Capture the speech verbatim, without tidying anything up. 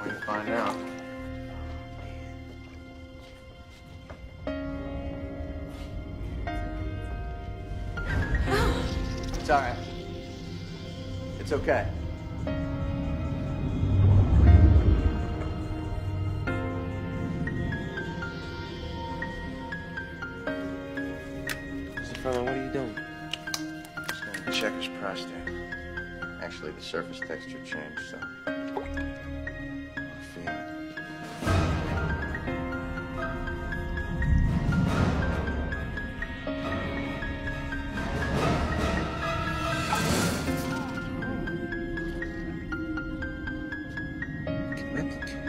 you find out. It's all right. It's okay. Mister Furlong, what are you doing? Just gonna check his prostate. Actually, the surface texture changed, so I feel it. Commitment.